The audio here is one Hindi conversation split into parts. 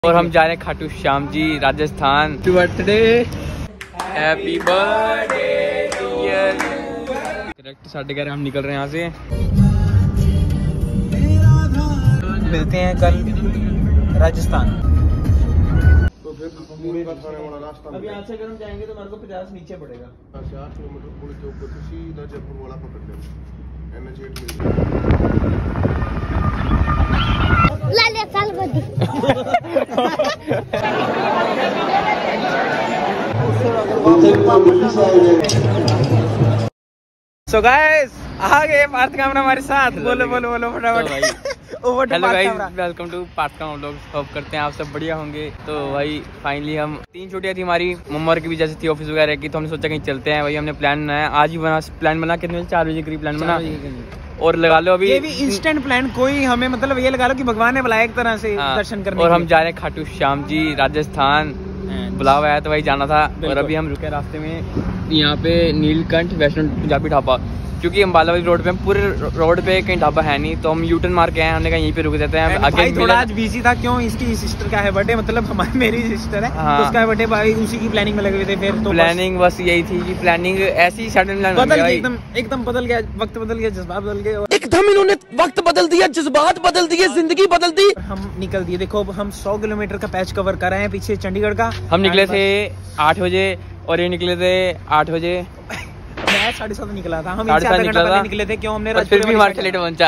और हम जा रहे हैं Khatu Shyam ji Rajasthan. Birthday happy birthday dear. Correct 11:30 हम निकल रहे हैं यहाँ से। मिलते हैं कल राजस्थान। अब यहाँ से अगर हम जाएंगे तो मेरे को 50 नीचे पड़ेगा। 8 किलोमीटर पुल के ऊपर से सीधा जयपुर वाला पकड़ लेंगे। NH8 मिल सो गाइस आ गए पार्थ कामरा हमारे साथ। बोलो बोलो बोलो फटाफट। Hello guys, welcome to Parth Kamra vlogs. Hope करते हैं आप सब बढ़िया होंगे। तो भाई फाइनली हम 3 छुट्टियां थी हमारी, मम्मा की भी जैसे थी ऑफिस वगैरह की, तो हमने सोचा कहीं चलते हैं। वही हमने प्लान बनाया, आज ही प्लान बना। कितने 4 बजे करीब प्लान बना। और लगा लो अभी ये भी इंस्टेंट प्लान, कोई हमें मतलब ये लगा लो कि भगवान ने बुलाया एक तरह से दर्शन करने। और हम जा रहे हैं खाटू श्याम जी राजस्थान। बुलावा आया तो वही जाना था। और अभी हम रुके रास्ते में यहाँ पे नीलकंठ वैष्णो पंजाबी ढाबा, क्योंकि अम्बाला वाली रोड पे, पूरे रोड पे कहीं ढाबा है नहीं, तो हम यूटर्न मार के आए। हमने कहा यहीं पे रुक देते हैं। भाई थोड़ा आज बिजी था, क्यों इसकी सिस्टर का है बर्थडे, मतलब हमारी मेरी सिस्टर है। हाँ। तो उसका बर्थडे भाई उसी की प्लानिंग में लगे हुए थे। फिर तो प्लानिंग बस यही थी कि प्लानिंग ऐसी सडन प्लान बदल गई, एकदम बदल गया, वक्त बदल गया, जज्बात बदल गए। एकदम इन्होंने वक्त बदल दिया, जज्बात बदल दिए, जिंदगी बदल दी। हम निकल दिए। देखो हम 100 किलोमीटर का पैच कवर कर रहे हैं पीछे चंडीगढ़ का। हम निकले थे 8 बजे और ये निकले थे 8 बजे। मैं 7:30 निकला था। हम आधा घंटा पहले निकले थे। क्यों हमने फिर भी हमारे लेट पहुंचा।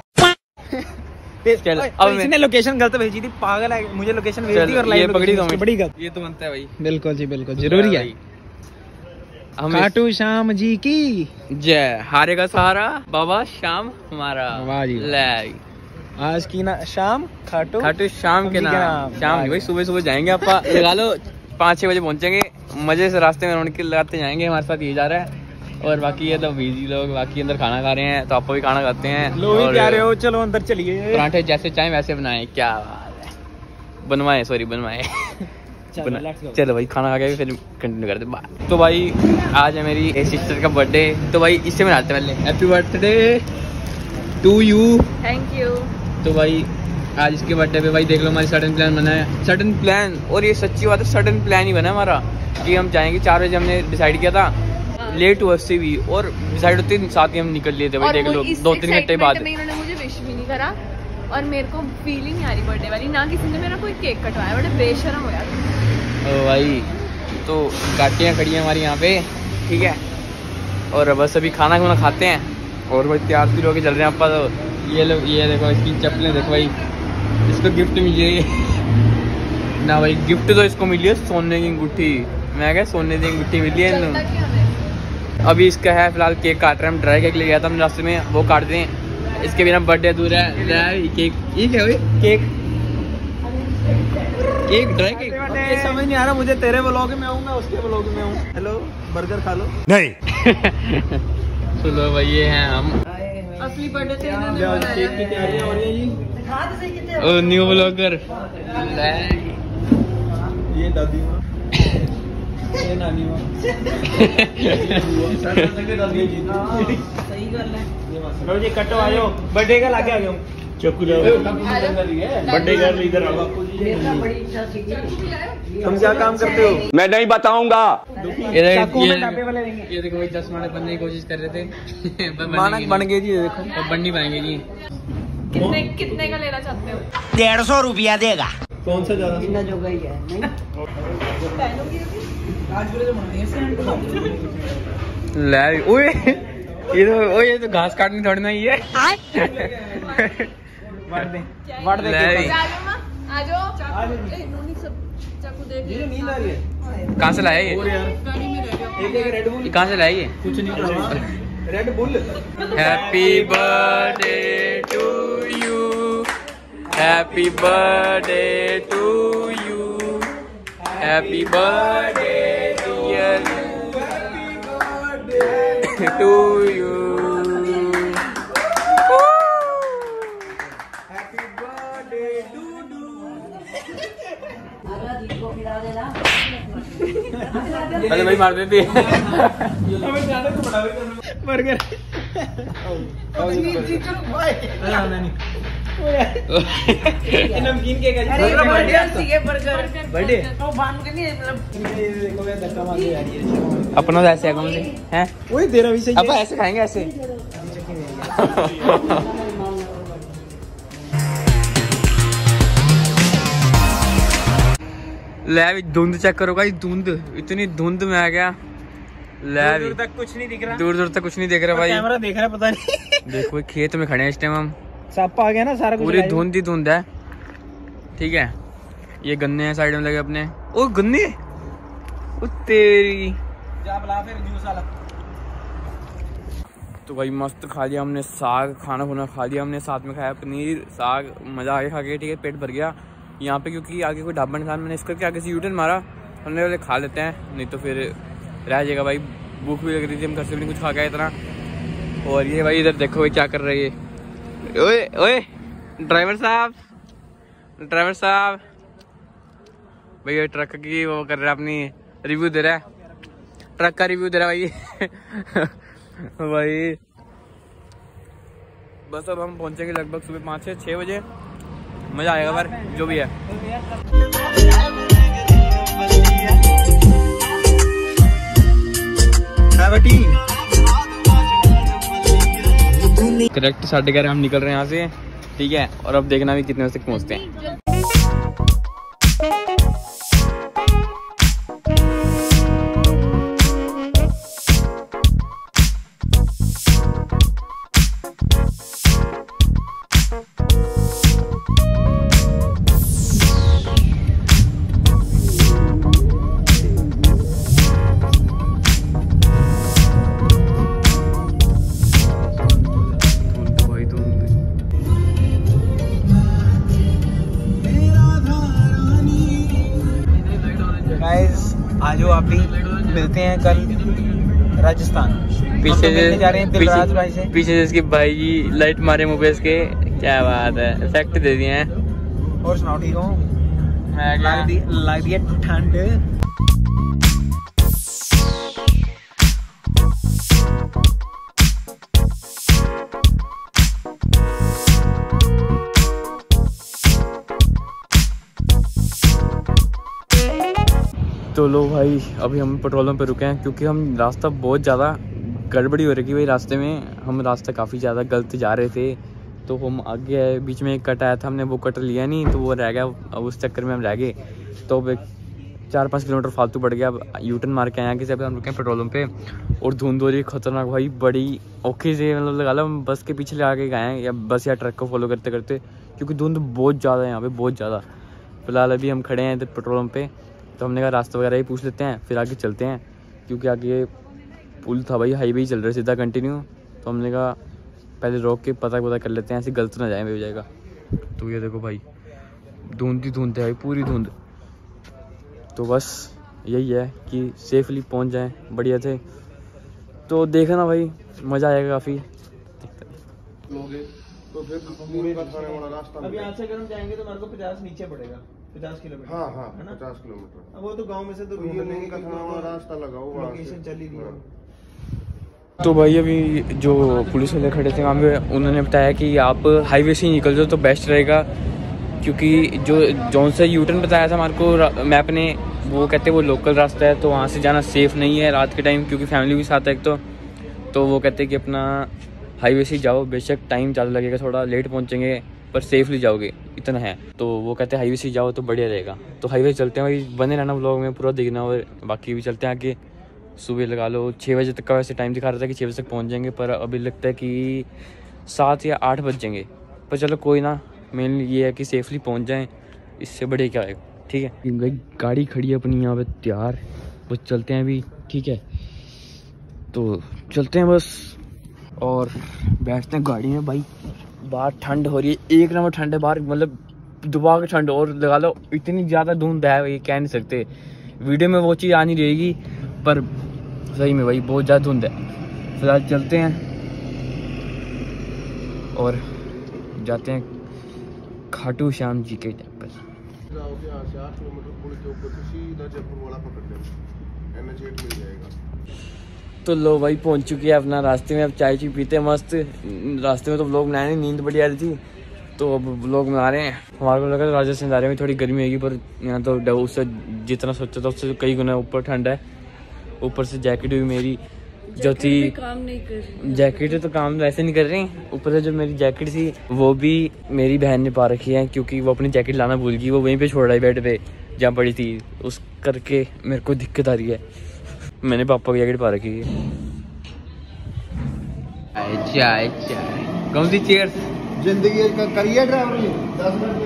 अब इसने लोकेशन गलत भेजी थी, पागल है। मुझे लोकेशन भेज दी और लाइव पकड़ी तो बड़ी गलत। ये तो बनता है भाई। बिल्कुल जी बिल्कुल, जरूरी है। खाटू श्याम जी की जय। हारेगा सहारा बाबा श्याम हमारा। वाह जी। आज की ना शाम खाटू श्याम के नाम। शाम नहीं भाई, सुबह सुबह जाएंगे आप। लगा लो 5-6 बजे पहुंचेंगे। मजे से रास्ते में रौनक लगाते जाएंगे। हमारे साथ ये जा रहा है और बाकी ये तो बिजी लोग बाकी अंदर खाना खा रहे हैं, तो आप भी खाना खाते हैं। लो भी प्यारे हो, चलो अंदर चलिए। पराठे जैसे चाहे वैसे बनाए। क्या बात है, बनवाए चलो भाई खाना खा के फिर कंटिन्यू करते बात। तो भाई आज है मेरी सिस्टर का बर्थडे, तो भाई इससे मनाते पहले happy birthday to you. Thank you. तो भाई आज इसके बर्थडे पे भाई देख लो हमारी सडन प्लान बना है। सडन प्लान, और ये सच्ची बात है, सडन प्लान ही बना हमारा कि हम जाएंगे 4 बजे। हमने डिसाइड किया था, लेट हुआ उससे भी, और डिसाइड होते साथ ही हम निकल लिए थे भाई। देख लो 2-3 घंटे बाद इन्होंने मुझे विश भी नहीं करा और मेरे को फीलिंग नहीं आ रही बर्थडे वाली। ना किसी ने मेरा कोई केक कटवाया, बड़े बेशर्म हो यार। ओ भाई, तो गाड़ियाँ खड़ी हैं हमारी यहाँ पे, ठीक है। और बस अभी खाना खुना खाते हैं और भाई तैयार फिर होके चल रहे हैं आप। तो ये लोग, ये देखो इसकी चप्पलें देखो भाई, इसको गिफ्ट मिली है ना भाई। गिफ्ट तो इसको मिली है सोने की अंगूठी। मैं क्या सोने की अंगूठी मिली है। अभी इसका है फिलहाल केक काट रहे हैं। हम ड्राई केक ले गया था हम रास्ते में, वो काट दें। इसके बिना बर्थडे अधूरा है। ड्राई केक, ये क्या हुई? Cake dry cake. ये समझ नहीं आ रहा मुझे, तेरे व्लॉग में आऊँ मैं उसके व्लॉग में आऊँ। हेलो बर्गर खा लो। नहीं चलो भाई ये हैं हम। असली बर्थडे से केक की तैयारी हो रही है जी। ओ न्यू ब्लॉगर। ये दादी माँ, ये नानी माँ। सही गल है। जी कटो आयो, बर्थडे का लाके आ गया हूँ। चक्कू बर्थडे गर्ल इधर आओ। तुम क्या काम करते हो? मैं नहीं बताऊंगा। ये देखो भाई 10 मानक बनने की कोशिश कर रहे थे। मानक बन गए जी। देखो अब बन नहीं पाएंगे जी। कितने का लेना चाहते हो? 150 रुपया देगा। कौन सा ज्यादा? इतना जो गई है नहीं ये तो घास काटनी थोड़ी ना ही है। कहाँ से लाया ये? कहाँ से लाया ये? कुछ नहीं, Red Bull. Happy birthday to you, happy birthday to you, happy birthday dear to you. अरे भाई मार देती है। बर्गर नमकीन केक है। बर्थडे अपना तो ऐसे है कौन से हैं? वही तेरा भी सही है। अब ऐसे खाएंगे ऐसे। ले भी धुंध चेक करो भाई, धुंध इतनी धुंध में आ गया। ले दूर तक कुछ नहीं दिख रहा, दूर तक कुछ नहीं दिख रहा भाई। कैमरा देख रहा है पता नहीं। देखो खेत में खड़े हैं इस टाइम हम, सप आ गया ना सारा कुछ, पूरी धुंध ही धुंध है। ठीक है, ये गन्ने हैं साइड में लगे अपने। ओ गन्ने, ओ तेरी जा बुला फिर जूस वाला। तो भाई मस्त खा लिया हमने साग, खाना खुना खा लिया हमने, साथ में खाया पनीर साग, मजा आ गया खा के। ठीक है, पेट भर गया यहाँ पे, क्योंकि आगे कोई ढाबा नहीं था। मैंने इस करके आगे से यूटर्न मारा, हमने वाले खा लेते हैं, नहीं तो फिर रह जाएगा भाई। भूख भी लग रही थी, हम घर से भी नहीं कुछ खा गया इतना। और ये भाई इधर देखो भाई क्या कर रही है। ओए ओए ड्राइवर साहब, ड्राइवर साहब भैया ट्रक की वो कर रहा है, अपनी रिव्यू दे रहा है, ट्रक का रिव्यू दे रहा है भाई। भाई बस अब हम पहुंचेंगे लगभग सुबह 5 से 6 बजे। मजा आएगा पर जो भी है। करेक्ट 11:30 हम निकल रहे हैं यहाँ से। ठीक है, और अब देखना भी कितने बजे तक पहुँचते हैं। आज आप भी मिलते हैं कल राजस्थान। पीछे जा रहे हैं भाई से, पीछे जिसकी भाई जी लाइट मारे मुकेश के, क्या बात है, इफेक्ट दे दिए हैं। और सुनाओ ठीक हो? मैं लग दिया ठंड। तो लो भाई अभी हम पेट्रोल पंप पे रुके हैं, क्योंकि हम रास्ता बहुत ज़्यादा गड़बड़ी हो रही थी भाई। रास्ते में हम रास्ता काफ़ी ज़्यादा गलत जा रहे थे, तो हम आगे आए, बीच में एक कट आया था, हमने वो कट लिया नहीं, तो वो रह गया। अब उस चक्कर में हम रह गए, तो अब 4-5 किलोमीटर फालतू बढ़ गया। अब यूटर्न मार के आए कि हम रुके हैं पेट्रोल पंप पे, और धुंध हो रही है खतरनाक भाई, बड़ी औखी से, मतलब लगा लो हम बस के पीछे लगा के गए हैं, या बस या ट्रक को फॉलो करते करते, क्योंकि धुंध बहुत ज़्यादा है यहाँ पे, बहुत ज़्यादा। फिलहाल अभी हम खड़े हैं इधर पेट्रोल पंप पे, तो हमने कहा रास्ता वगैरह ही पूछ लेते हैं, फिर आगे चलते हैं, क्योंकि आगे पुल था भाई, हाईवे ही चल रहा है सीधा कंटिन्यू। तो हमने कहा पहले रोक के पता कर लेते हैं, ऐसे गलत ना जाए हो जाएगा। तो ये देखो भाई धुंध ही धुंध है भाई, पूरी धुंध। तो बस यही है कि सेफली पहुंच जाएं, बढ़िया थे। तो देखना भाई मज़ा आएगा काफ़ी। तो फिर खाने वाला रास्ता अब यहाँ से अगर हम जाएंगे तो हमारे को 50 नीचे पड़ेगा, 50 किलोमीटर। हाँ हाँ 50 किलोमीटर। अब वो तो गांव में से तो नहीं का खाने वाला रास्ता लगा हुआ, लोकेशन चली गई। तो भाई अभी जो पुलिस वाले खड़े थे वहाँ पे, उन्होंने बताया कि आप हाईवे से ही निकल जाओ तो बेस्ट रहेगा, क्योंकि जो जौन सा यूटर्न बताया था हमारे को मैप ने, वो कहते हैं वो लोकल रास्ता है, तो वहाँ से जाना सेफ़ नहीं है रात के टाइम, क्योंकि फैमिली भी साथ है एक तो वो कहते हैं कि अपना हाईवे से जाओ, बेशक टाइम ज़्यादा लगेगा, थोड़ा लेट पहुँचेंगे पर सेफली जाओगे, इतना है। तो वो कहते हैं हाईवे से जाओ तो बढ़िया रहेगा। तो हाईवे चलते हैं भाई, बने रहना व्लॉग में पूरा देखना, और बाकी भी चलते हैं आगे। सुबह लगा लो 6 बजे तक का वैसे टाइम दिखा रहा था कि 6 बजे तक पहुंच जाएंगे, पर अभी लगता है कि 7 या 8 बज जाएंगे। पर चलो कोई ना, मेनली ये है कि सेफली पहुंच जाएं, इससे बढ़िया क्या आएगा। ठीक है, गाड़ी खड़ी है अपनी यहाँ पे तैयार, बस चलते हैं अभी। ठीक है, तो चलते हैं बस, और बैठते हैं गाड़ी में भाई। बाहर ठंड हो रही है, एक नंबर ठंड है बाहर, मतलब दुबा के ठंड, और लगा लो इतनी ज़्यादा धुंध है भाई, कह नहीं सकते। वीडियो में वो चीज़ आ नहीं रहेगी, पर सही में भाई बहुत ज़्यादा धुंध है। फिलहाल चलते हैं और जाते हैं खाटू श्याम जी के टेम्पल। 8 किलोमीटर पुल के ऊपर से सीधा जयपुर वाला पकड़ लेना, NH8 मिल जाएगा। तो लो भाई पहुंच चुकी है अपना रास्ते में, अब चाय पीते हैं मस्त। रास्ते में तो व्लॉग बनाए नहीं, नींद बड़ी आ रही थी, तो अब लोग बना रहे हैं। हमारे को लगा राजस्थान जा रहे हैं, थोड़ी गर्मी होगी, पर यहाँ तो उससे जितना सोचा था उससे कई गुना ऊपर ठंड है। ऊपर से जैकेट भी मेरी जो थी काम नहीं कर रही। जैकेट तो काम वैसे नहीं कर रही, ऊपर से जो मेरी जैकेट थी वो भी मेरी बहन ने पा रखी है, क्योंकि वो अपनी जैकेट लाना भूल गई। वो वहीं पे छोड़ रहा है बेड पे जहाँ पड़ी थी, उस करके मेरे को दिक्कत आ रही है। मैंने पापा की जैकेट पा रखी है। अच्छा अच्छा, कौन सी चेयर्स? जिंदगी का करियर ड्राइवर 10 मिनट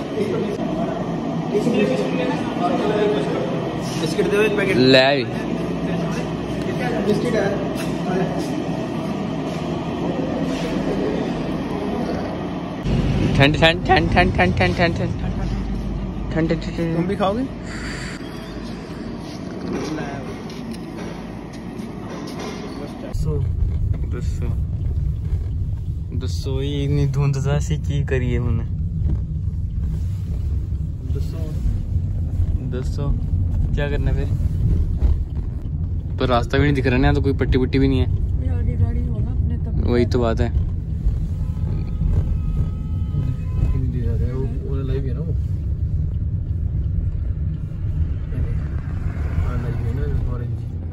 बिस्किट दे एक पैकेट ले बिस्किट है। ठंड ठंड ठंड ठंड ठंड ठंड ठंड ठंड ठंड ठंड। तुम भी खाओगे? दसो इतनी धुंध सी की करिए हमने? दसो क्या करना फिर? पर रास्ता भी नहीं दिख रहा ना, तो कोई पट्टी पुट्टी भी नहीं है। आगे गाड़ी हो ना अपने तब। वही तो बात है। वो लाइव है ना, वो लाइव है ना ऑरेंज।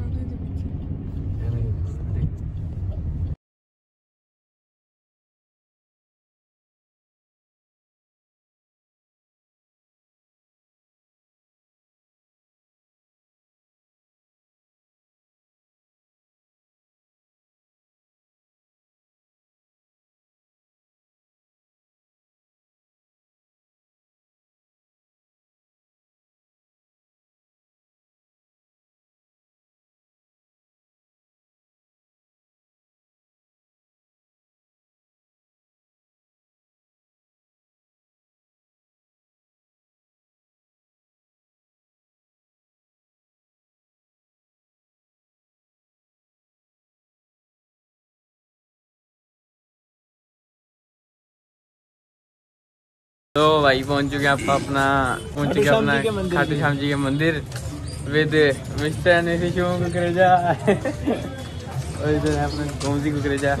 तो भाई पहुंच चुके हैं अपना खाटू श्याम जी के मंदिर विद मिस्टर निशिशो कुकरेजा और इधर है अपना गोमती कुकरेजा।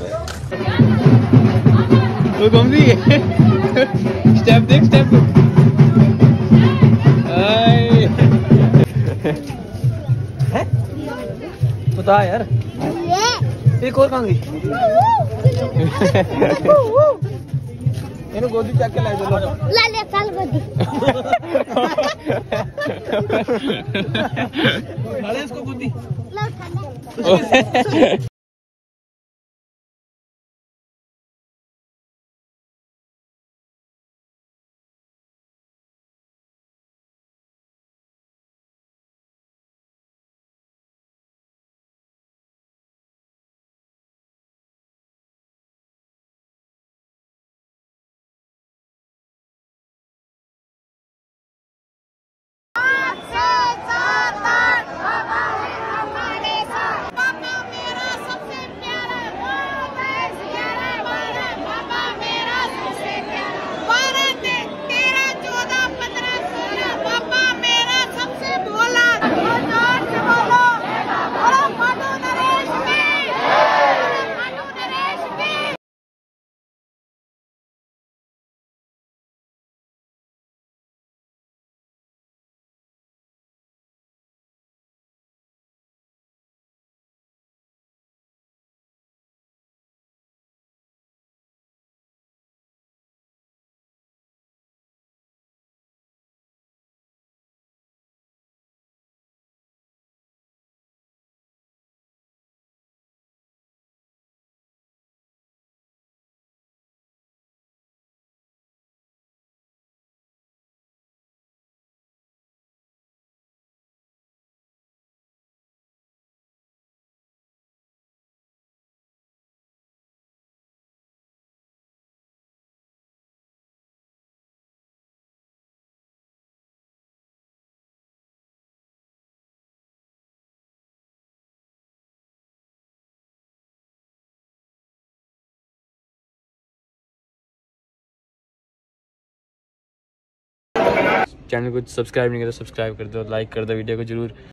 तो गोमती स्टेप देख स्टेप बता यार एक और कहाँ गई? इन्हें गोदी चक के ला दो। ला ले चल गोदी। ला ले इसको गोदी। ला चैनल को सब्सक्राइब नहीं किया तो सब्सक्राइब कर दो, लाइक कर दो वीडियो को जरूर।